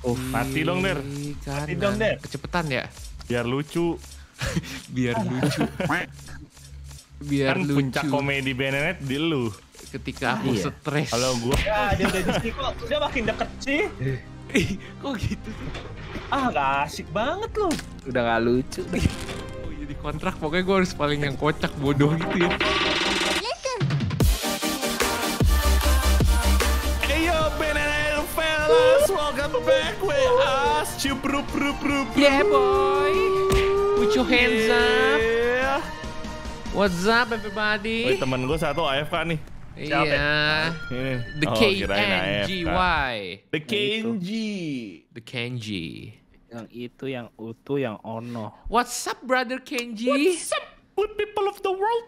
Mati dong, Der. Mati dong, Der. Kecepetan ya? Biar lucu. Biar lucu. Biar Kan lucu. puncak komedi Benenet di lu. Ketika aku stres. Kalau gua Ya, dia udah di sini kok. Udah makin deket sih. Kok gitu sih? Ah, gak asik banget loh. Udah gak lucu. Oh, jadi kontrak pokoknya gue harus paling yang kocak bodoh gitu ya. Ayo Benenet fellas, welcome back with us. Cuprup. Yeah boy. Put your hands up. Yeah. What's up everybody? Woi, temen gua satu AFK nih. Iya. Ini. The Oh, kirain KNGY. The Kenji. The Kenji. Yang itu, yang utuh, yang ono. What's up brother Kenji? What's up, good people of the world?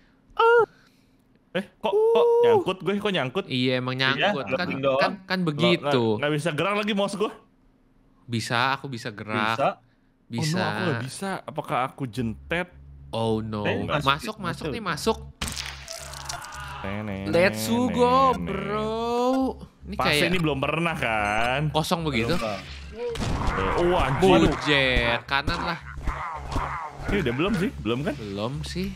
Kok nyangkut gue? Kok nyangkut? Iya emang nyangkut Iya, kan, loading doang. kan begitu. Nggak bisa gerak lagi mouse gue. Bisa, aku bisa gerak. Bisa. Bisa. Oh, no, aku nggak bisa. Apakah aku jentet? Oh no. Masuk, Masuk nih, masuk. Nenek, Let's go, nenek. bro. Ini Pas kayak ini belum pernah kan? kosong begitu. Oh anjir. Bujet, kanan lah. Ini udah belum sih? Belum kan? Belum sih.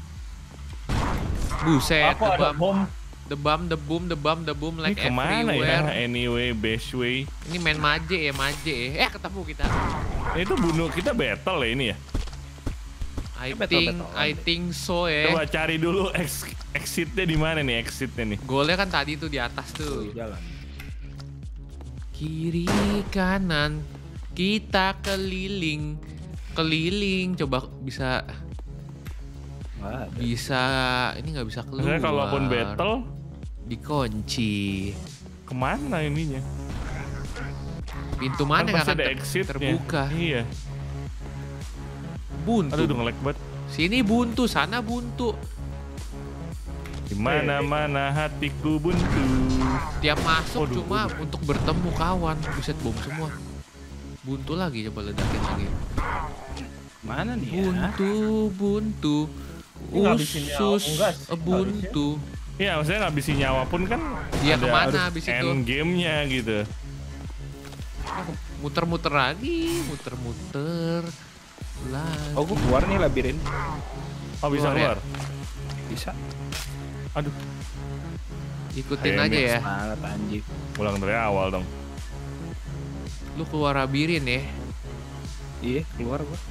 Buset, Aku ada bom. the boom like Ini kemana everywhere. ya? Anyway, best way. Ini main maje ya. Ketemu kita. Ini tuh bunuh kita battle ya ini ya? I think so ya. Coba cari dulu exitnya di mana nih exitnya nih? Golnya kan tadi tuh di atas tuh. Jalan. Kiri kanan kita keliling. Coba bisa ini nggak bisa keluar. Sebenarnya kalaupun battle dikunci. kemana ininya? Pintu mana Kan nggak pasti akan ada exitnya. terbuka? Iya. Buntu. Aduh udah nge-lag banget. Sini buntu, sana buntu. Di mana hatiku buntu. Tiap masuk Waduh, cuma untuk bertemu kawan. Buset bom semua. Buntu lagi, coba ledakin lagi. Mana nih ya? Buntu. Ini ngabisin nyawa, Usus enggak sih, buntu. Iya maksudnya ngabisin nyawa pun kan Dia ada kemana harus habis itu? end game-nya gitu. Muter-muter lagi, muter-muter lagi. Oh, gua keluar nih labirin. Oh bisa Keluar ya? keluar? Bisa. Aduh, Ikutin Ayo, aja ya. Semangat anjing. ulang dari awal dong. Lu keluar labirin ya. Iya, keluar gua.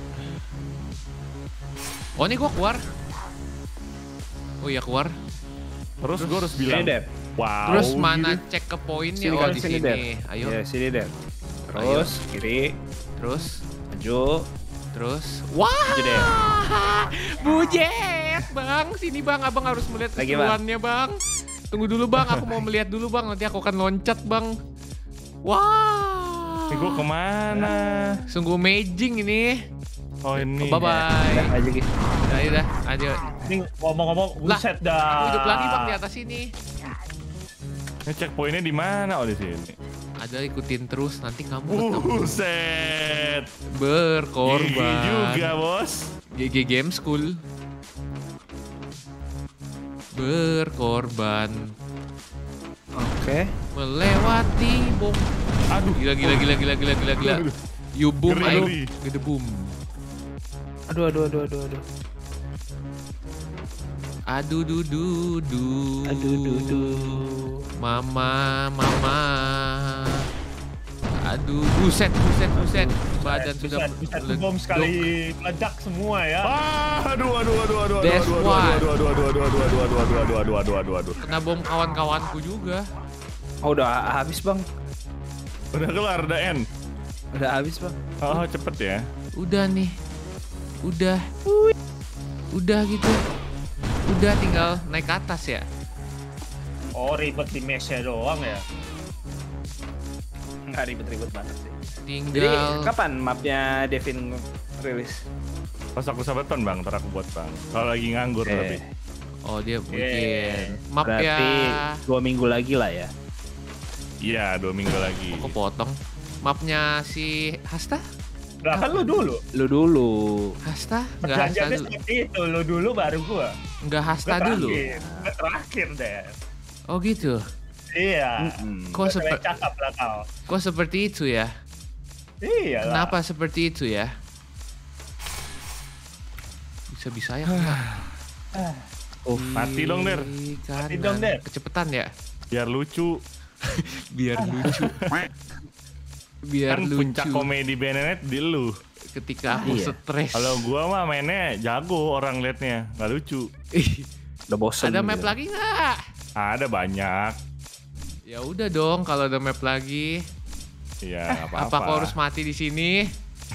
Oh ini gua keluar. Oh iya keluar. Terus gue harus bilang, Sini, Der. wow. Terus mana gitu. cek ke poinnya? Sini Oh kan, di sini, sini. Der. Ayo. Iya, sini, Der. Terus, kiri, Terus. maju. Terus. Wah. Maju, Der. Bujet, bang. Sini bang, abang harus melihat Lagi, Bang. keseruannya bang. Tunggu dulu bang, aku mau melihat dulu bang. Nanti aku akan loncat bang. Wah. Gue kemana? Sungguh amazing ini. Oh ini. Bye bye. Udah, aja gitu. Udah, ayo. Ini ngomong-ngomong, buset Aku dah. hidup lagi bang di atas ini. Ini checkpointnya di mana? Oh di sini. Ada ikutin terus, nanti kamu ketemu. Buset. Berkorban. Gigi juga bos. GG Game School. Berkorban. Oke. Melewati bom. Aduh. Gila. Aduh. You boom, Ngeri, ayo. ngeri. Gede boom. Aduh. Aduh dudu. Aduh. Mama. Aduh, buset. Badan sudah Buset, bom sekali meledak semua ya. Aduh. That's why. Aduh. Kena bom kawan-kawanku juga. Oh, udah habis, Bang. Udah keluar, udah end. Udah habis, Bang. Oh cepet ya. Udah nih. Udah gitu. Udah tinggal naik ke atas ya. Oh, ribet di mesh-nya doang ya. Nggak ribet-ribet banget sih. Jadi, Tinggal kapan mapnya Devin rilis? Pas aku sabetan bang, ntar aku buat bang. Kalau lagi nganggur tapi. Oh dia bikin map Berarti ya. 2 minggu lagi lah ya. Iya 2 minggu lagi. Kok potong? Mapnya si Hasta? Lah kan lu dulu. Lu dulu. Hasta? Enggak Hasta Perjanjiannya dulu. seperti itu, lu dulu baru gua. Enggak Hasta Gua dulu. Gua terakhir deh. Oh gitu. Iya. Kok Gua cakap lah kau. kok seperti itu ya? Iya. Kenapa seperti itu ya? Bisa-bisa ya kena. Mati dong, Der. Mati dong, Der. Kecepetan ya? Biar lucu. Biar lucu. Biar Kan lucu. puncak komedi BNN di lu. Ketika aku stres. Kalau gua mah mainnya jago orang liatnya, nggak lucu. Udah bosen. Ada map gitu. lagi nggak? Ada banyak. Ya udah dong kalau ada map lagi. Ya nggak apa-apa. Apa kau harus mati di sini?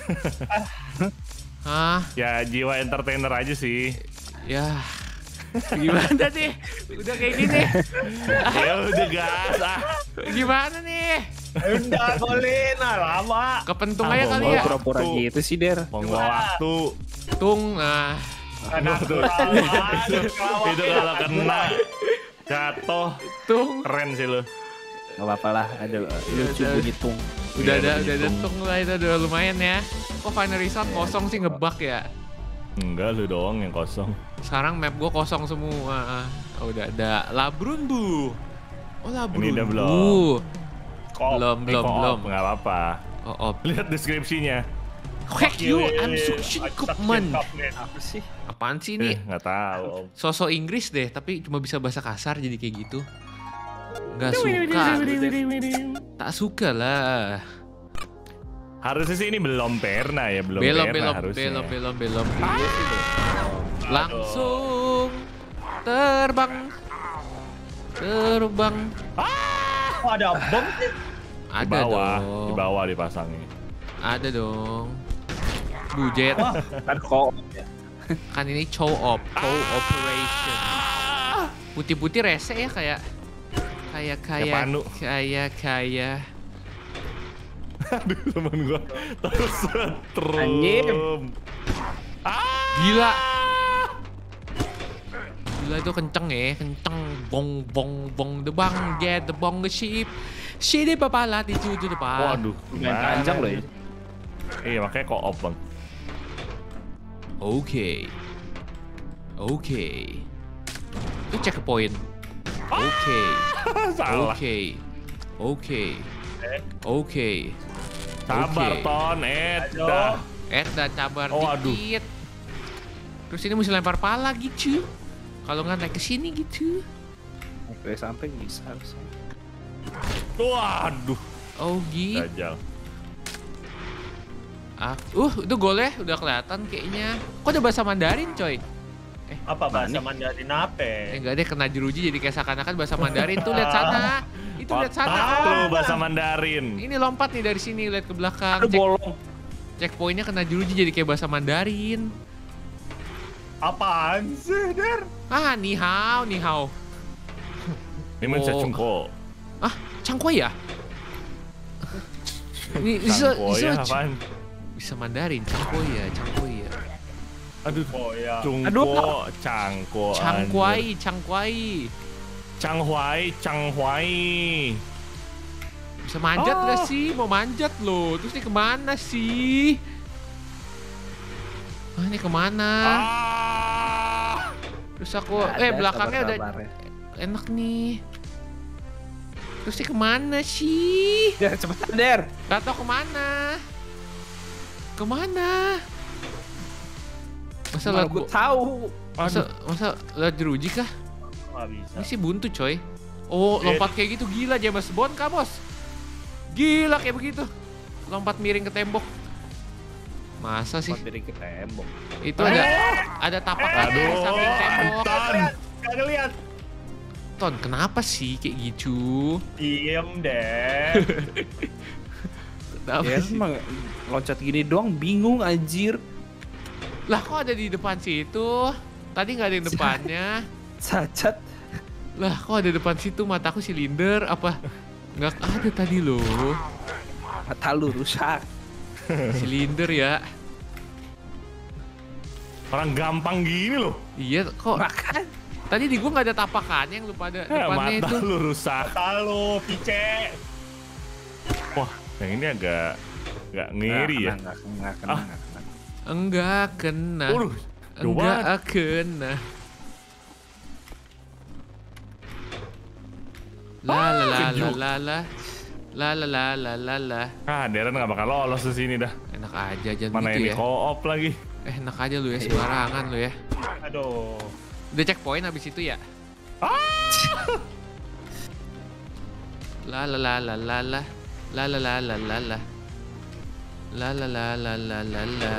Hah? Ya jiwa entertainer aja sih. Ya. Gimana nih? Udah kayak gini. Ya udah gas ah. Gimana nih? Udah golin lama. Kepentung aja kali Oh, ya. pura-pura Waktu. gitu sih, Der. Buang waktu. Tung. Nah. Itu kalau kena jatuh Tung. keren sih lo. Gak apa-apa lah, ada lucu bunyi tung. Udah Iya, ada begitu. tung lah itu udah lumayan ya. Kok final result kosong sih ngebug ya? Enggak lu doang yang kosong. Sekarang map gue kosong semua. Oh, udah ada Labrunbu. Oh Labrunbu. Ini udah belum. Belum. Nggak apa-apa. Oh. Lihat deskripsinya. Hack you, I'm suction Cookman. Apa sih? Apaan sih ini? Nggak tahu. Sosok Inggris deh, tapi cuma bisa bahasa kasar jadi kayak gitu. Nggak suka. Tak suka lah. Harusnya sih ini belum pernah ya, belum Belum. harusnya. Langsung terbang. Oh, ada bom sih. Di Ada bawah, dong. di bawah dipasangnya. Ada dong. Bujet. Kan kok Kan ini show operation. Putih-putih rese ya kayak Panu. kayak Aduh temen gua terus setrum. Anjing. gila. Gila itu kenceng ya, kenceng bong the bang get the bong the sheep. Shidi papala di depan. Waduh, main panjang loh ya. Iya makanya co-op bang. Oke. Itu checkpoint. Oke. Salah. Oke. Sabar Oke. Ton, dah. Dan cabar Oh, aduh. dikit. Terus ini mesti lempar pala gitu. Kalau nggak naik ke sini gitu. Oke, sampai bisa harusnya. Waduh, Oh gitu. Dajjal. Itu golnya udah kelihatan kayaknya. Kok udah bahasa Mandarin, coy? Apa bahasa Mandarin apa? Enggak deh, kena jeruji jadi kayak seakan-akan bahasa Mandarin tuh, lihat sana. Itu lihat sana. Otak lu bahasa Mandarin. Ini lompat nih dari sini, lihat ke belakang. Aduh, bolong. Checkpointnya kena jeruji jadi kayak bahasa Mandarin. Apaan sih, Der? Ni hao. Ini menca Oh. cungko. Cangkoi ya? Ini Cangko ya apaan? bisa Mandarin, cangkoi ya. Aduh, Oh ya. cungko, cangko. Cangkuai. Canghuai. Bisa manjat nggak sih? Mau manjat loh. Terus ini kemana sih? Ini kemana? Terus aku, belakangnya udah enak nih. Terus ini kemana sih? Der, cepetan, Der. Gak tau kemana. Masa Mana liat gue tahu. Masa liat jeruji kah? Nggak bisa. Ini sih buntu coy. Oh, lompat kayak gitu gila James Bond kah bos? Gila kayak begitu. Lompat miring ke tembok. Masa sih? Dari ke tembok. Itu ada tapakannya di samping tembok. Kagak lihat. Ton, kenapa sih kayak gitu? Diem deh. Kenapa Ya sih? emang loncat gini doang bingung anjir. Lah kok ada di depan situ? Tadi nggak ada yang depannya. Cacat. Lah kok ada depan situ? Mataku silinder apa? Nggak ada tadi loh. Mata lu rusak. Silinder ya. Orang gampang gini loh. Iya kok. Makan. Tadi di gua nggak ada tapakannya yang lu pada depannya Mata itu. lu rusak. Halo, Pice. Wah, yang ini agak ngiri ya. Nggak kena. Enggak kena. Enggak kena. La la la la la la. La la la la la la. Ah, Darren nggak bakal lolos di sini dah. Enak aja jangan Mana gitu ini ya. co-op lagi. Enak aja lu ya, sembarangan lu ya. Aduh. Udah checkpoint habis itu ya. La la la la la la. La la la la la la. La la la la la la la.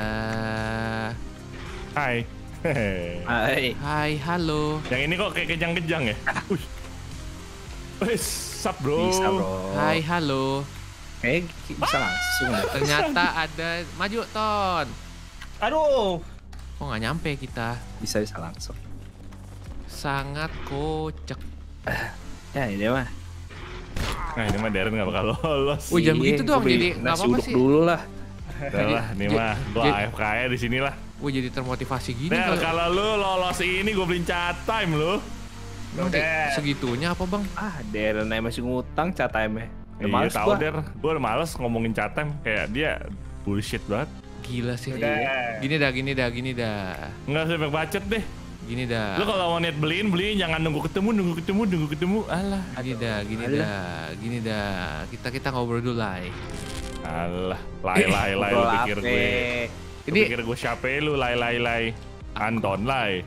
Hai. Hai. Hai, halo. Yang ini kok kayak kejang-kejang ya? Wih, sup bro. Bisa bro. Hai, halo. Bisa langsung deh. Ternyata ada maju Ton. Aduh. Kok nggak nyampe kita? Bisa langsung. Sangat kocak. Ya ini mah. Nah ini mah Darren nggak bakal lolos. Wih, jangan begitu dong, Gua beli jadi nggak nasi apa-apa uduk sih. dulu lah. Udah lah, ini mah gua AFK ya di sini lah. Wih, jadi termotivasi gini Der, kalau kalau lu lolos ini gue beliin cat time lu. emang Der. segitunya apa bang? Darren aja masih ngutang cat time-nya. Iya males tahu gua. Der, gue udah males ngomongin cat time kayak dia bullshit banget. Gila sih. Udah. Gini dah, gini dah, gini dah. Nggak usah banyak bacot deh. Gini dah. Lu kalau mau niat beliin jangan nunggu ketemu. Alah. Gini dah, gini Alah. dah, gini dah. Kita ngobrol dulu lah. Alah, lai lu Ngobrol pikir apa? gue. Lu Ini- pikir gue siapa lu lai. Anton lai.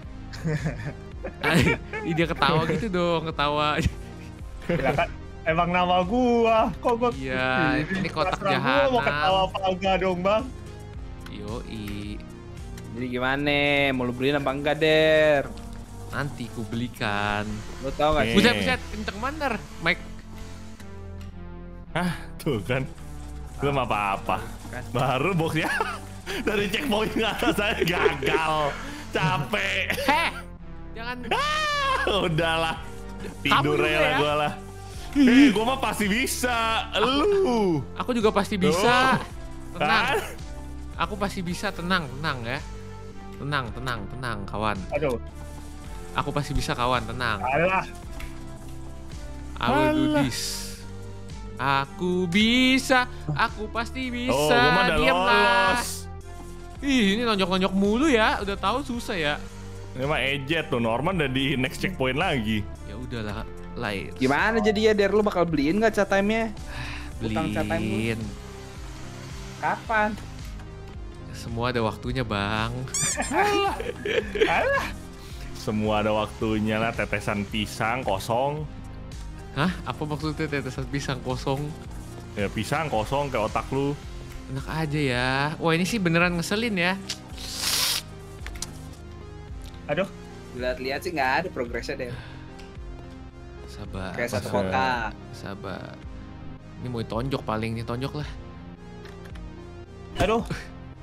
Ih, dia ketawa gitu dong, ketawa. Gila kan. Emang nama gua. Kok gua. Iya, ini kotak Terserah gua mau ketawa jahanam. apa enggak dong, Bang. Yoi, Jadi gimana? Mau lu beliin apa enggak, Der? nanti ku belikan. Lu tau gak sih? Buset. Buset, kenceng bener, Mike. Hah, tuh kan. Belum apa-apa. Baru boxnya dari checkpoint ke atas saya gagal. Capek. Heh, jangan. Udahlah. Kamu Tidur dulu aja ya. lah gue lah. Gue mah pasti bisa. Lu. Aku juga pasti bisa. Tuh. Tenang. Kan? Aku pasti bisa, tenang ya. Tenang, kawan. Aduh. Aku pasti bisa, kawan, tenang. Alah. I will do Alah. this. Aku bisa, aku pasti bisa. Oh, gue mah udah Diamlah. lolos. Ih, ini nonjok-nonjok mulu ya. Udah tahu susah ya. Ini mah ejet tuh. Norman udah di next checkpoint lagi. Ya udahlah, lain. Gimana jadi ya, Der? Lu bakal beliin gak cat time-nya? Utang cat time lu. Beliin. Kapan? Semua ada waktunya, Bang. Semua ada waktunya lah. Tetesan pisang kosong. Hah? Apa maksudnya tetesan pisang kosong? Ya pisang kosong kayak otak lu. Enak aja ya. Wah, ini sih beneran ngeselin ya. Aduh. Lihat-lihat sih nggak ada progresnya, Der. Sabar. Kayak satu Masa- kotak. Sabar. Ini mau ditonjok paling, nih tonjok lah. Aduh.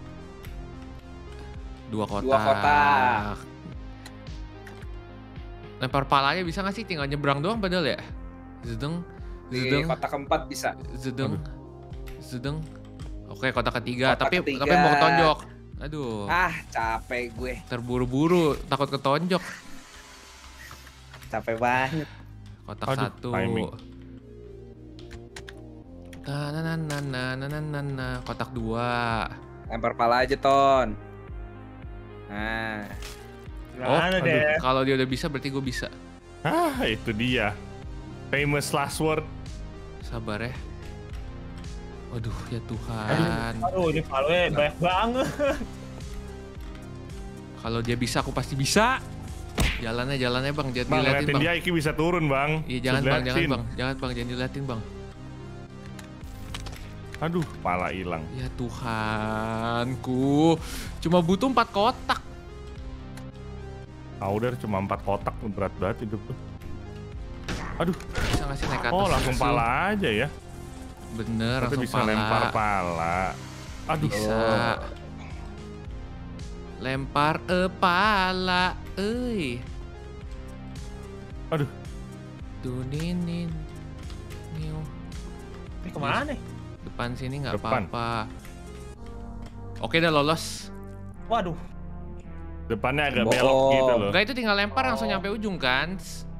Dua kotak. Dua kotak. Lempar palanya bisa nggak sih? Tinggal nyebrang doang padahal ya. Zedeng, Di zedeng, kotak keempat bisa. zedeng. Oke, kotak ketiga. Kotak tapi ketiga. tapi mau ketonjok. Aduh. Ah, capek gue. Terburu-buru, takut ketonjok. Capek banget. Kotak Aduh, satu. timing. Nah, kotak dua. Lempar pala aja, Ton. Nah, Gimana aduh. deh? Kalau dia udah bisa, berarti gue bisa. Ah, itu dia. Famous last word. Sabar ya. Waduh, ya Tuhan. Aduh, ini value banyak banget. Kalau dia bisa, aku pasti bisa. Jalannya bang, jangan Bang, diliatin liatin bang. dia Iki bisa turun bang. Iya jangan bang, Liatin. jangan diliatin bang. Aduh, pala hilang. Ya Tuhanku, cuma butuh 4 kotak. Udah cuma 4 kotak, berat banget hidup tuh. Aduh, Bisa nggak sih naik ke atas? oh langsung langsung? pala aja ya. Bener, Tapi langsung bisa pala. lempar pala. Aduh, Bisa. Lempar pala, euy. aduh. Tuninin. Niu. Ini kemana nih? Depan sini nggak Depan. apa-apa. Oke, udah lolos. Waduh. Depannya agak Bohong. belok gitu loh. Enggak, itu tinggal lempar langsung nyampe ujung kan?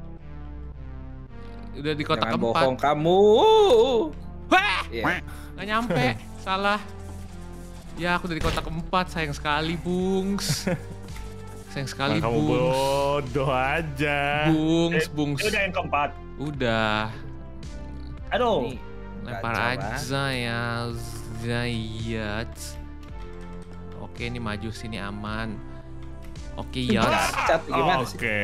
Udah di kotak jangan keempat. bohong kamu. Wah! Iya. Nggak nyampe, salah. Ya, aku dari kotak keempat, sayang sekali, Bungs. Sayang sekali, Nah, kamu Bungs. bodoh aja. Bungs. Ini udah yang keempat. Udah. Aduh. Nih, Lempar Gacor, aja ya, Zayat. Oke, ini maju sini aman. Oke, ya. Cat gimana sih? Oke.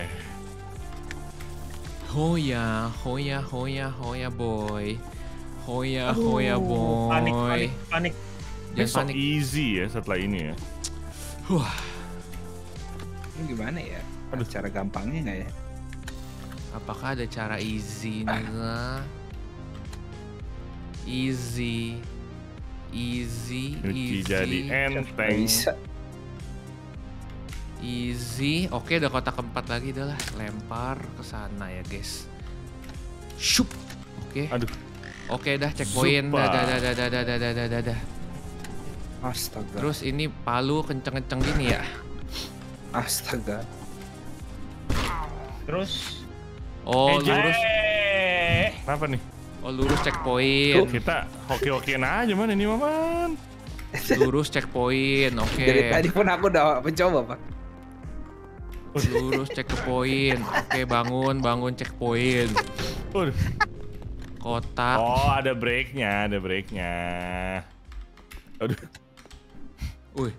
Hoya, hoya, hoya, hoya boy. Hoya, hoya boy. Panik. Ini so Jangan panik. easy ya setelah ini ya. Wah, Ini gimana ya? Ada cara gampangnya nggak ya? apakah ada cara easy nih? Easy. Easy, Nyuci easy. jadi Nggak enteng. bisa. Easy. Oke, udah kotak keempat lagi dah lah. Lempar ke sana ya, guys. Shup. Oke. Aduh. Oke, dah checkpoint. Super. Dah. Astaga. Terus ini palu kenceng-kenceng gini ya. Astaga. Terus. Oh, lurus. Kenapa nih? Oh, lurus checkpoint. Kita hoki-hokiin aja man ini maman. Lurus checkpoint. Oke. Dari tadi pun aku udah mencoba, Pak. Lurus checkpoint. Oke, bangun checkpoint. Waduh. Kotak. Oh, ada breaknya. Aduh. Wih,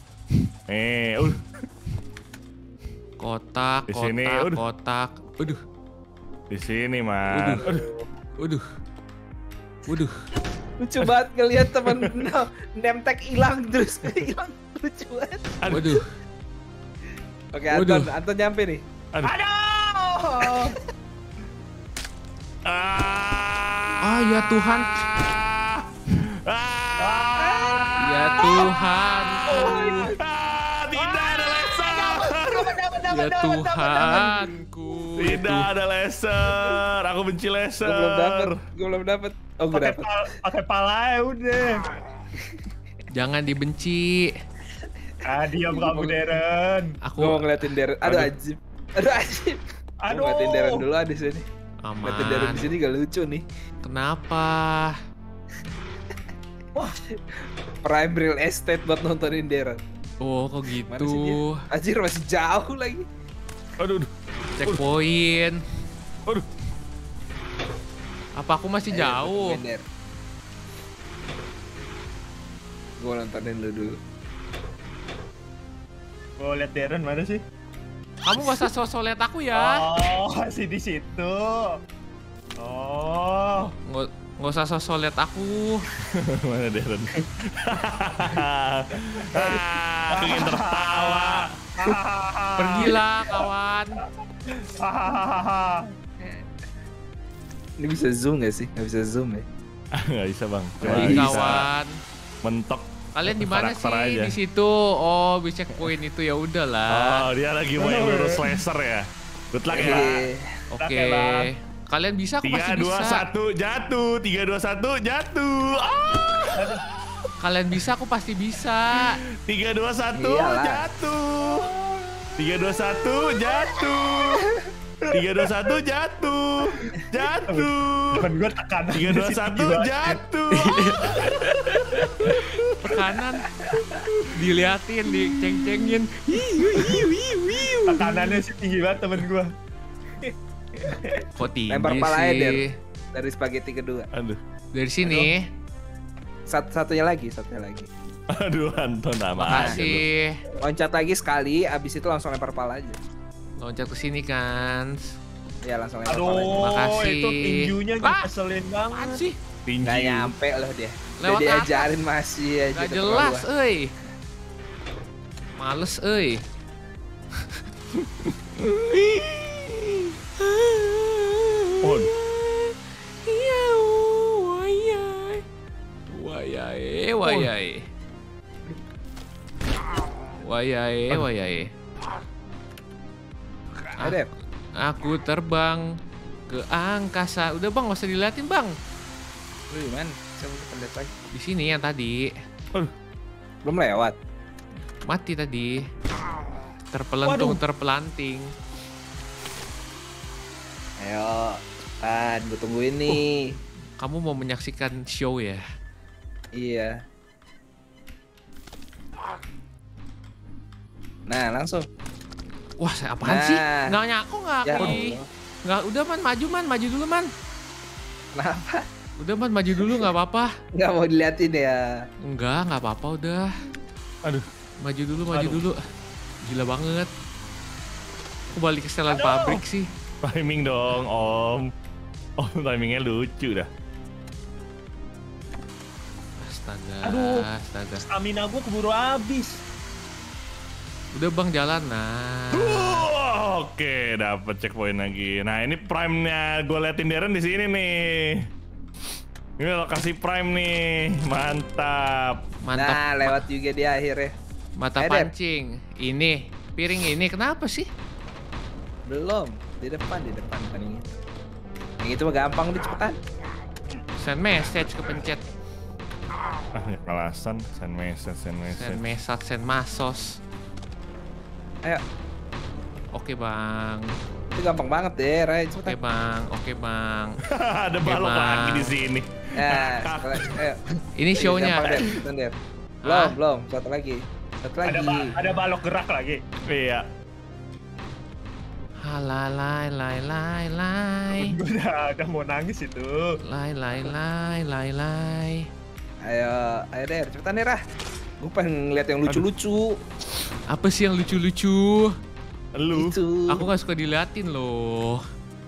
kotak, Di sini, kotak, udah. kotak. Waduh, Di sini man. waduh. Waduh. Lucu banget ngeliat temen nemtek hilang terus hilang. Lucu banget. Waduh. Oke, Waduh. Anton nyampe nih. Aduh. Ah, ya Tuhan. Ya Tuhan. Tidak ada laser. Ya Tuhanku. Tidak ada laser. Aku benci laser. Gue belum dapet. Oh, gue dapet. Pakai pala ya udah. Jangan dibenci. Diam kamu Deren. Aku Gue mau ngeliatin Deren. Aduh, Ajib. Gue ngeliatin Deren dulu di sini. Ngeliatin Deren aman. di sini gak lucu nih. Kenapa? Prime real estate buat nontonin Deren. Oh, kok Mana sih dia? gitu? Anjir, masih jauh lagi. Aduh. Checkpoint. Aduh. Apa aku masih jauh? Gue nontonin lu dulu. Gue liat Deren mana sih? Kamu gak usah sosok lihat aku ya. Oh, masih di situ. Oh. Nggak usah sosok lihat aku. Mana Deren? Aku ingin tertawa. Pergilah kawan. Ini bisa zoom gak sih? Gak bisa zoom ya? Nggak bisa bang. Cuma Pergi bisa kawan. mentok. Kalian di mana sih? karakter aja. Di situ. Oh, di checkpoint itu ya udahlah. Oh, dia lagi mau yang lurus laser ya. Good luck ya. Oke. Oke, Bang. Kalian bisa, aku 3, pasti 2, bisa. 1, jatuh. 3, 2, 1, jatuh. Kalian bisa, aku pasti bisa. 3, 2, 1, Iyalah. jatuh. 3, 2, 1, jatuh. 3, 2, 1, jatuh. Jatuh. Temen gue tekanan. 3, 2, 1, jatuh. Tekanan. Diliatin, diceng-cengin. Tekanannya sih tinggi banget temen gue. Kok tinggi Lempar palanya, Der. sih? Dari spaghetti kedua. Aduh. Dari sini. Satunya lagi. Aduh, Anton nama aja lu. Makasih. Loncat lagi sekali, abis itu langsung lempar pala aja. Loncat ke sini kan. Ya langsung lempar pala aja. Aduh, Makasih. itu tinjunya Ah! ngeselin Apaan banget. sih? Tinju. Nggak nyampe loh dia. Lewat Udah diajarin masih aja. Gak jelas, euy. Males, euy. Oh, Iya, wayai. Wayai, wayai. Wayai, wayai. Ada. Aku terbang ke angkasa. Udah bang, gak usah diliatin bang. Lu di mana? Coba kita lihat lagi. Di sini yang tadi. Belum lewat. Mati tadi. Terpelentung, terpelanting. Ayo, cepetan. Gue tungguin nih. Kamu mau menyaksikan show ya? Iya. Nah, langsung. Wah, apaan sih? Nah. Nggak nyaku nggak? Ya Ih. Allah. Nggak, udah man, maju dulu man. Kenapa? Udah Man, maju dulu nggak apa-apa. Nggak mau diliatin ya. Nggak apa-apa udah. Aduh. Maju dulu. Gila banget. Aku balik ke setelan pabrik sih. Timing dong, Om. Om timingnya lucu dah. Astaga. Stamina gue keburu habis. Udah Bang, jalan. Nah. Oke, dapat checkpoint lagi. Nah, ini prime-nya gue liatin Darren di sini nih. Ini lokasi prime nih. Mantap. Nah, lewat juga dia akhirnya. Mata pancing. Ini, piring ini kenapa sih? Belum, di depan paling. Yang itu mah gampang udah cepetan. Send message kepencet. Kalasan, send message. Send masos. Ayo. Oke Bang. Itu gampang banget deh, Ray. Cepetan. Oke bang. Ada balok lagi di sini. Ya, ayo. Ini show-nya. Belum. Satu lagi. Ada balok gerak lagi. Iya. Lai. Udah mau nangis itu. Lai. Ayo Der, cepetan nih Rah. Gue pengen ngeliat yang lucu-lucu. Apa sih yang lucu-lucu? Lu. Itu. Aku gak suka diliatin loh.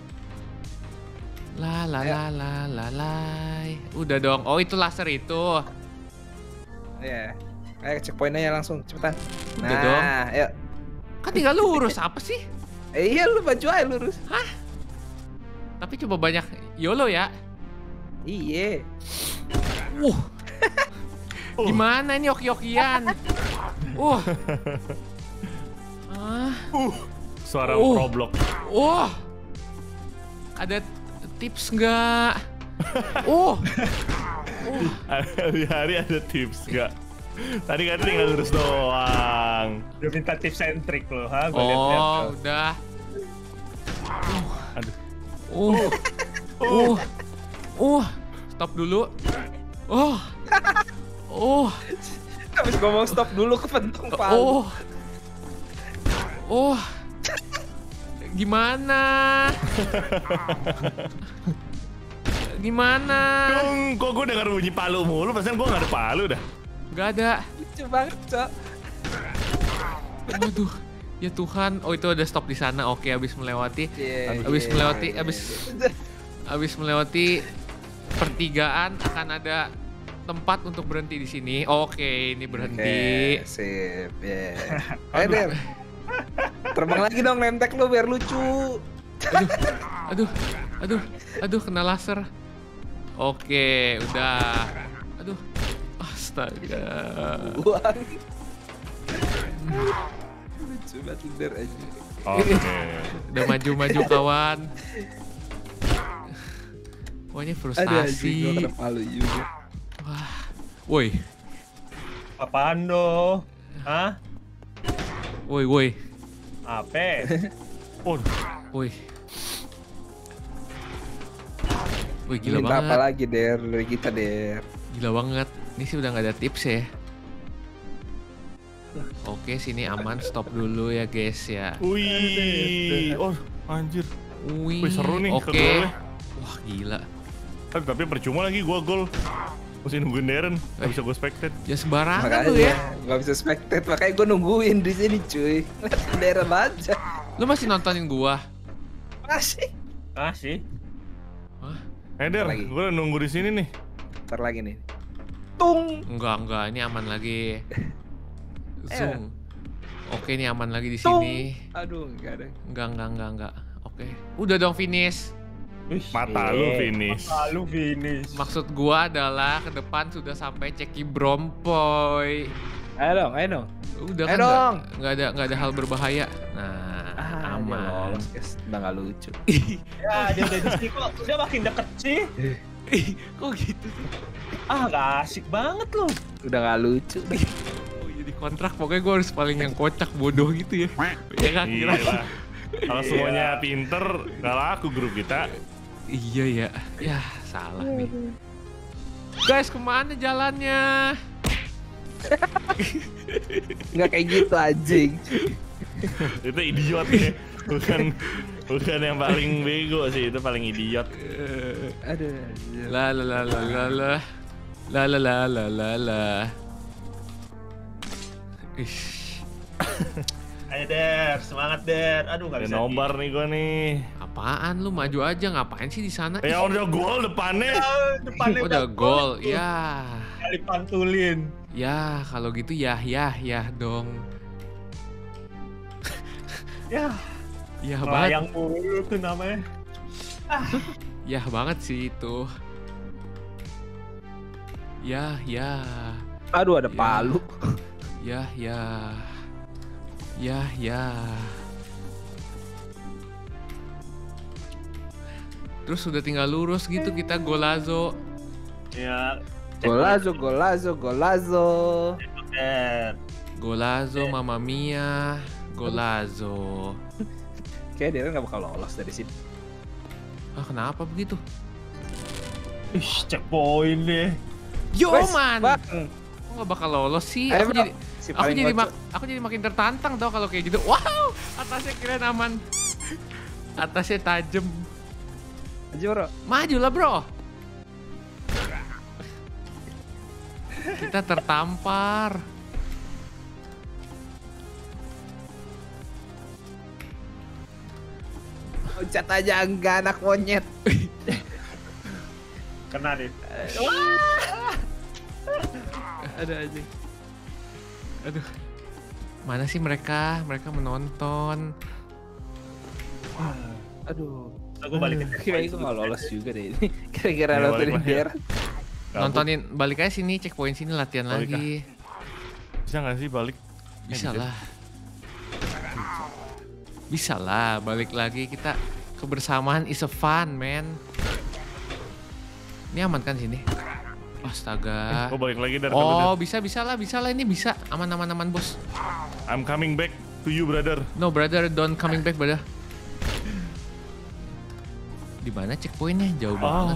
Lai. Udah dong. Oh itu laser itu. Iya. Ayo checkpoint aja langsung, cepetan. Udah dong. Ayo. Kan tinggal lurus apa sih? Iya lu baju aja lurus. Hah? Tapi coba banyak YOLO ya. Iya. Gimana ini yok-yokian? Suara Roblox. Ada tips nggak? Hari-hari ada tips nggak? Tadi kan tinggal lurus doang. Dia minta tips and trick loh, ha? Gua liat-liat tuh. Udah. Aduh. Stop dulu. Habis ngomong stop dulu kepentung palu. Gimana? Kok gue dengar bunyi palu mulu, pastinya gue nggak ada palu dah. Gak ada. Lucu banget, Cok. Aduh, ya Tuhan. Oh itu ada stop di sana. Oke, habis melewati pertigaan akan ada tempat untuk berhenti di sini. Oke, ini berhenti. Sip, ya. Ayo Der. Terbang lagi dong nemtek lu biar lucu. Aduh, kena laser. Oke, udah. Aduh, astaga. Buang. Lucu banget Der aja. Oke. Udah maju kawan. Wah ini frustasi. Aduh, kena palu juga. Wah, woi. Apaan do? Hah? Woi. Apa? Woi, gila Minta banget. apa lagi Der dari kita Der? Gila banget. Ini sih udah nggak ada tips ya. Oke, sini aman. Stop dulu ya guys ya. Wih. Anjir. Wih, seru nih. Oke. Wah gila. Tapi percuma lagi gua gol. Mesti nungguin Darren, gak bisa gue spectate. Ya sembarangan Makanya, lu ya. Gak bisa spectate, makanya gue nungguin di sini cuy. Lihat Darren aja. Lu masih nontonin gua? Masih. Hah? Der, gue nunggu di sini nih. Ntar lagi nih. Tung. Enggak, ini aman lagi. Zoom. Oke, ini aman lagi di sini. Aduh, enggak ada. Enggak. Oke. Udah dong finish. Mata lu finish. Maksud gua adalah ke depan sudah sampai Ceki Brompoy. Ayo dong. Udah kan nggak ada hal berbahaya. Nah, aman. Udah nggak lucu. Ya, dia udah di sini kok. Udah makin deket sih. Kok gitu sih? Gak asik banget loh. Udah nggak lucu. Oh jadi kontrak pokoknya gua harus paling yang kocak bodoh gitu ya. Ya kan kira. Kalau semuanya pinter, gak laku grup kita. Iya ya, ya salah nih. Guys, kemana jalannya? Nggak kayak gitu anjing. Itu idiot nih. bukan yang paling bego sih, itu paling idiot. Aduh. La la la la la la. La la la la la la. Ish. Ayo Der, semangat Der. Aduh nggak bisa. Nobar nih gua nih. Apaan lu maju aja, ngapain sih di sana? Ya udah gol depannya. Depannya Udah gol, ya. Dipantulin. Ya, kalau gitu ya dong. Ya. Ya banget. Yang mulu tuh namanya. Ya banget sih itu. Ya. Aduh ada Ya. palu. Ya. Terus udah tinggal lurus gitu kita golazo. Ya. Golazo. Der. Golazo, Mamma Mia, golazo. Kayak dia nggak bakal lolos dari sini. Ah, kenapa begitu? Ih, checkpoint deh. Yo Wes, man, Bang. kok nggak bakal lolos sih? Ayo, Aku bro. jadi, Si aku paling jadi, bocor. aku jadi makin tertantang tau kalau kayak gitu. Wow, atasnya keren aman, atasnya tajam. Aja bro. Maju lah bro. Kita tertampar. Loncat aja enggak anak monyet. Kena deh. Ada aja. Aduh. Mana sih mereka? Mereka menonton. Aduh. Aku balik ke Kira itu nggak lolos juga deh ini. Kira-kira Ya, nontonin balik Der. Nontonin balik aja sini, checkpoint sini latihan Balik lagi. Bisa nggak sih balik? Bisa lah. Bisa lah, balik lagi kita kebersamaan is a fun, man. Ini aman kan sini? Astaga. Gua balik lagi dari Oh, bisa lah ini bisa. Aman bos. I'm coming back to you brother. No brother, don't coming back brother. Di mana checkpointnya? Jauh banget.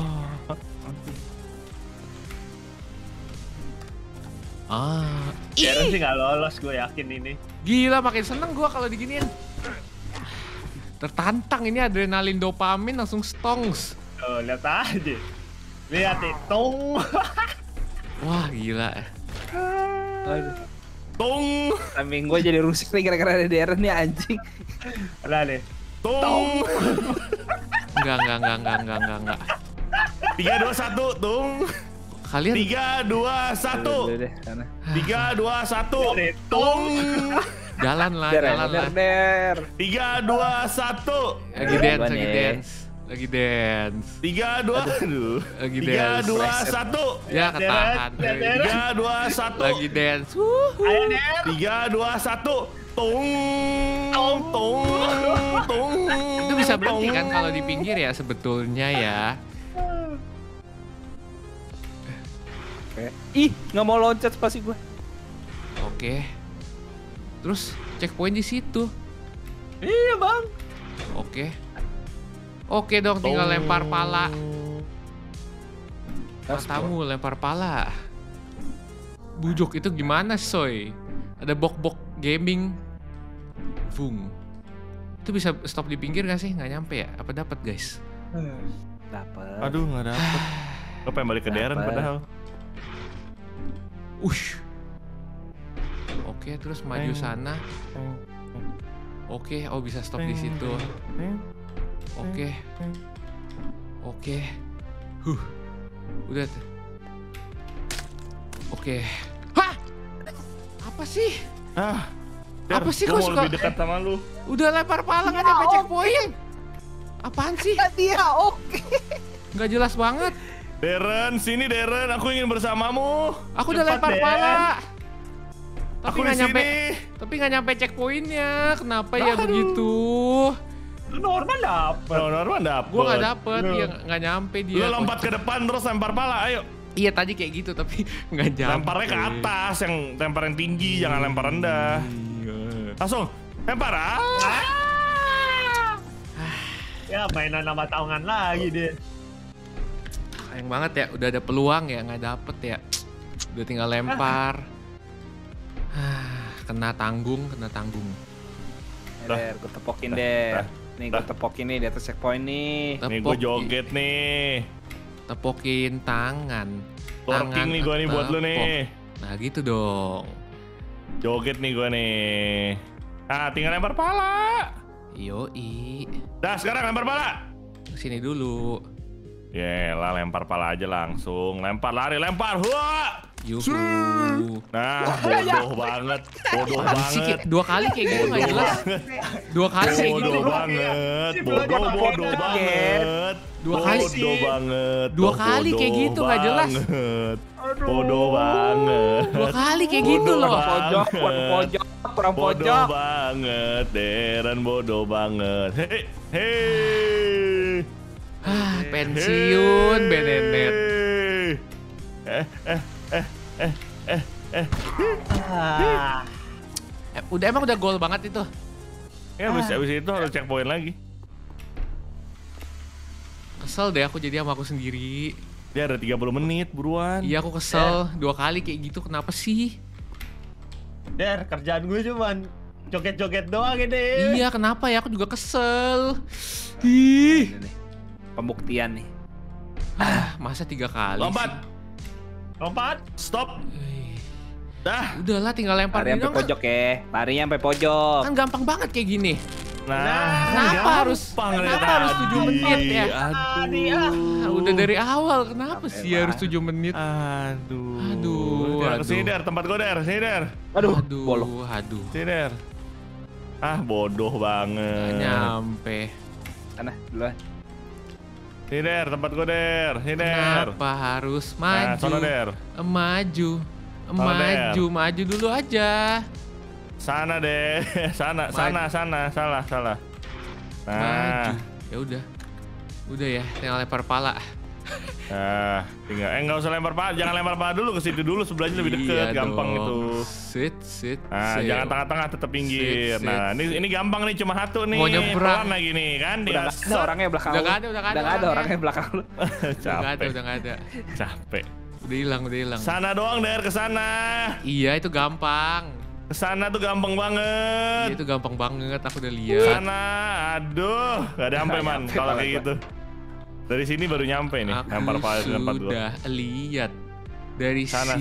Darren sih nggak lolos, gue yakin ini. Gila, makin seneng gua kalau diginiin. Tertantang ini adrenalin dopamin langsung stongs. Oh, lihat aja. Lihat itu. Wah, gila. Aduh. Tung, Timing gue jadi rusak nih gara-gara ada Darren nih anjing. Ada nih. tung. Enggak. 3, 2, 1, tung. Kalian 3, 2, 1. Udah deh, sana. 3, 2, 1. Tung. jalan lah. Der. 3, 2, 1. Lagi Gimana dance. ya? Lagi dance. 3, 2, aduh. Lagi 3, dance. 2, 1. Ya ketahan. Deren. 3, 2, 1. Lagi dance. Ayo Der. 3, 2, 1. Tung. Itu bisa berhenti kan kalau di pinggir ya sebetulnya ya. Ih, nggak mau loncat spasi gue. Oke. Terus checkpoint di situ. Iya bang. Oke dong, tinggal lempar pala. Gaspol. Matamu lempar pala. Bujok itu gimana soy? Ada bok-bok gaming. Vung. Itu bisa stop di pinggir gak sih? Nggak nyampe ya? Apa dapat guys? Dapat. Aduh, nggak dapet. Gue pengen balik ke Darren Dapet. padahal. Ush. Oke, terus maju sana. Oke, oh bisa stop di situ. Oke. Udah tuh. Oke. Hah? Apa sih? Apa sih Gua kok mau suka- lebih dekat sama lu. Udah lempar pala nggak nyampe checkpoint. Apaan sih? Dia oke. Nggak jelas banget. Darren, sini Darren, aku ingin bersamamu. Aku udah Cepat, lempar Den. pala. Tapi Aku nggak di nyampe. sini. Tapi nggak nyampe checkpointnya. Kenapa ya Aduh. begitu? Normal dapet. Norman dapet. Gua nggak dapet. Dia nggak nyampe dia. Lu lompat ke depan terus lempar pala, ayo. Iya tadi kayak gitu tapi nggak nyampe. Lemparnya ke atas, yang lempar yang tinggi, jangan lempar rendah. Langsung, lempar. Ya mainan nama taungan lagi deh. Sayang banget ya, udah ada peluang ya nggak dapet ya. Udah tinggal lempar. Kena tanggung. Der, gue tepokin Der. Nih gue tepokin nih di atas checkpoint nih. Nih gue joget nih. Tepokin tangan. Twerking nih gue nih buat lu nih. Nah gitu dong. Joget nih gue nih. Nah tinggal lempar pala. Yoi. Dah sekarang lempar pala. Sini dulu. Yelah lempar pala aja langsung. Lempar lari lempar. Hua. Yuhu. Nah bodoh banget. Bodoh banget. 2 kali kayak gitu nggak jelas. 2 kali kayak gitu. Bodoh banget. Bodoh banget. 2 kali. Bodoh banget. 2 kali kayak gitu nggak jelas. Bodoh banget. 2 kali kayak gitu loh. Pojok, pojok, kurang Bodoh pojok. banget, Deren bodoh banget. Hei, hei. Pensiun Benenet. Udah gol banget itu. Ya abis itu harus checkpoint lagi. Kesel deh aku jadi sama aku sendiri. Dia ada 30 menit buruan. Iya aku kesel 2 kali kayak gitu kenapa sih? Der, kerjaan gue cuman joget-joget doang ini. Iya kenapa ya aku juga kesel. Ih. Ini nih, pembuktian nih. Masa 3 kali Lompat. sih? Lompat. Stop. Dah. Udahlah tinggal lempar Lari dong. sampai pojok ya. Larinya sampai pojok. Kan gampang banget kayak gini. Kenapa harus 7 menit ya? Aduh. Udah dari awal kenapa sih harus 7 menit? Aduh. Sini Der, tempat gue Der, sini Der. Aduh, Aduh. Sini Der. Ah bodoh banget. Nggak nyampe. Sana, duluan. Sini Der, tempat gue Der, sini Der. Kenapa harus Nah, sono maju? Der. Maju dulu aja. Sana deh, sana, salah. Maju. Ya udah ya, tinggal lempar pala. Nah, tinggal. Nggak usah lempar pala, jangan lempar pala dulu, ke situ dulu sebelahnya lebih deket, gampang dong. itu. Sit. Nah, jangan tengah-tengah, tetap pinggir. Sit. Nah, ini gampang nih, cuma satu nih. Mau nyebrang. Pelan lagi nih, kan? Udah nggak ada orangnya belakang lu. Udah nggak ada orangnya belakang lu. Capek. Udah nggak ada. Capek. Udah hilang. Sana doang Der, ke sana. Iya itu gampang. Kesana tuh gampang banget. Iya itu gampang banget, aku udah lihat. Sana, aduh, gak ada sampai man kalau kayak gitu. Dari sini baru nyampe nih, lempar pala dengan 4 sudah lihat dari sana.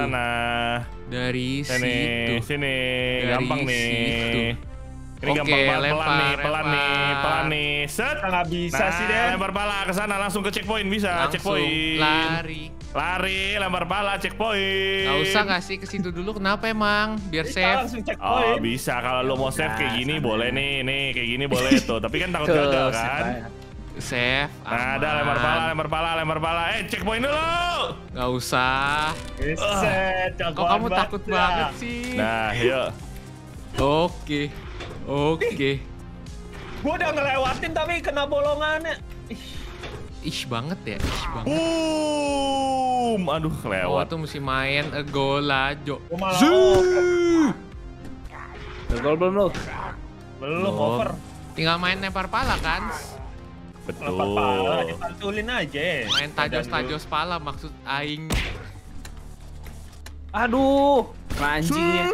Dari situ. Sini, Dari gampang nih. situ. Ini Oke, gampang banget, lempar. pelan nih. Set. Nggak bisa sih Nah, Der. lempar pala ke sana langsung ke checkpoint bisa, Langsung checkpoint. Lari, lempar pala, checkpoint. Gak usah nggak sih ke situ dulu, kenapa emang? Biar Bisa safe. langsung Oh checkpoint. bisa kalau lo mau save kayak gini sana. boleh nih kayak gini boleh tuh. Tapi kan takut Tuh, gagal sip kan. aja. Safe. Nah, ada lempar pala. Checkpoint dulu. Gak usah. Buset, Kok jagoan kamu takut ya. banget sih? Nah, yuk. Oke. Gua udah ngelewatin tapi kena bolongannya. Ish banget ya, ish banget. Boom. Aduh, Oh kelewat. tuh mesti main golajo. Gua malah Udah gol belum lu? belum over. Tinggal main lempar pala kan? Betul. Lempar pala, dipantulin aja. Main tajos pala maksud aing. Aduh, anjingnya.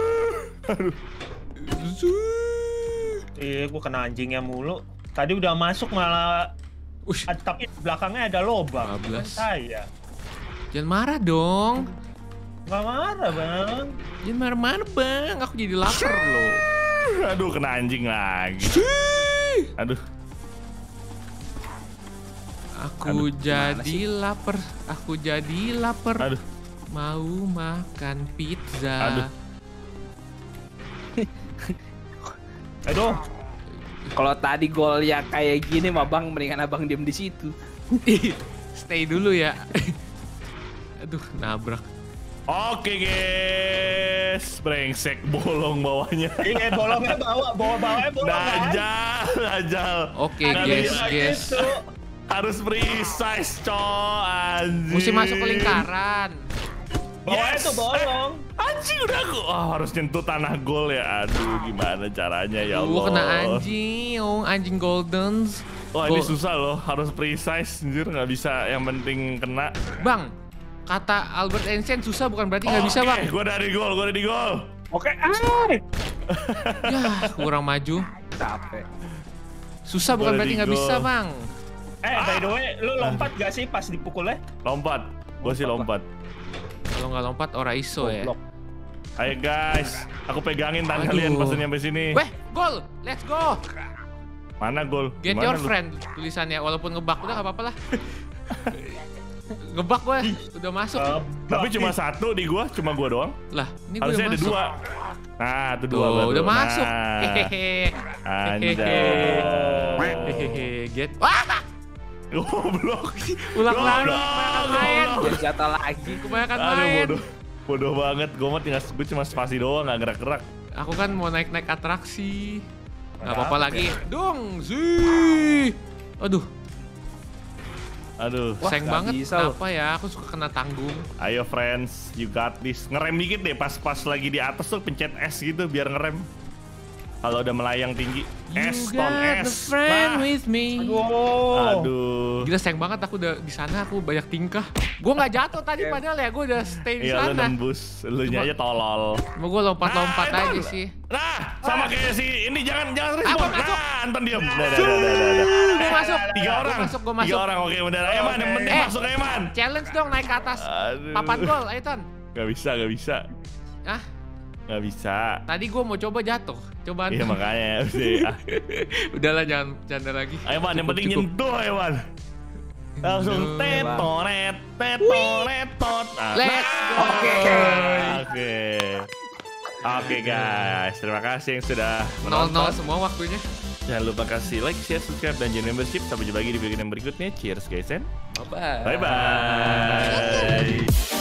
Iya, gua kena anjingnya mulu. Tadi udah masuk malah, Ush, tapi belakangnya ada lobang. 15. Saya jangan marah dong. nggak marah bang. Jangan marah-marah bang, aku jadi lapar loh. Aduh, kena anjing lagi. Aduh. Aku jadi lapar, Aduh. Mau makan pizza. Aduh. Aduh, Kalau tadi gol ya kayak gini mah bang, mendingan abang diem di situ. Stay dulu ya. Aduh, nabrak. Oke guys, brengsek bolong bawahnya. iya bolongnya bawahnya bolong kan? Dajal. Oke, Nggak guys, bisa guys. Gitu. Harus precise, anjing. Mesti masuk ke lingkaran. Bawahnya tuh bolong. Anjing udah aku. Oh, harus nyentuh tanah gol ya. Aduh, gimana caranya ya Allah. Kena anjing golden. Wah, ini susah loh. Harus precise, anjir. Nggak bisa yang penting kena. Bang, kata Albert Einstein susah bukan berarti nggak bisa bang. Gue dari gol, Oke, Ya, kurang maju. Capek. Susah bukan berarti nggak bisa, Bang. By the way, lu lompat gak sih pas dipukulnya? Lompat. Gua sih lompat. Kalau nggak lompat, ora iso ya. Ayo guys, aku pegangin tangan kalian pas nyampe sini. Weh, gol! Let's go! Mana gol? Get your friend tulisannya, walaupun ngebug udah nggak apa-apa lah. Ngebug gue, udah masuk. Tapi cuma satu di gua, cuma gua doang. Lah, ini gua harusnya udah ada masuk. 2. Nah, itu 2 baru. Udah masuk. Nah. Hehehe. Hehehe. Get. Wah! Goblok. Ulang lagi, kebanyakan main. Dia jatuh lagi. Kebanyakan Aduh, main. bodoh banget. Gue cuma spasi doang, nggak gerak-gerak. Aku kan mau naik-naik atraksi. Nggak apa-apa lagi. Dong, sih. Aduh. Wah, Sayang nggak banget. bisa loh. Apa ya? Aku suka kena tanggung. Ayo friends, you got this. Ngerem dikit deh, pas lagi di atas tuh pencet S gitu biar ngerem. Kalau udah melayang tinggi, S, You ton got the S. friend with me. Aduh. Gila sayang banget aku udah di sana, aku banyak tingkah. Gue nggak jatuh tadi padahal ya, gue udah stay di Iya, lu sana. nembus. Lu nya aja tolol. Mau gue lompat-lompat Nah, aja itu. sih. Nah, sama kayak si ini jangan Apa, respon. masuk? Nah, Anton diam. Udah. Gue masuk. 3 orang. Gue masuk. 3 orang, oke bener. Ayo man, yang penting masuk ayo man. Challenge dong naik ke atas. Aduh. Papan gol, ayo Ton. Gak bisa. Ah, Gak bisa. tadi gue mau coba jatuh. Cobaan. Iya makanya udah. Udahlah jangan bercanda lagi. Ayo man, yang penting Cukup. nyentuh ayo man. Langsung tetoret. Let's go. Oke guys, terima kasih yang sudah 0-0 menonton. semua waktunya. Jangan lupa kasih like, share, subscribe, dan join membership. Sampai jumpa lagi di video yang berikutnya. Cheers guys, and Bye-bye. bye-bye.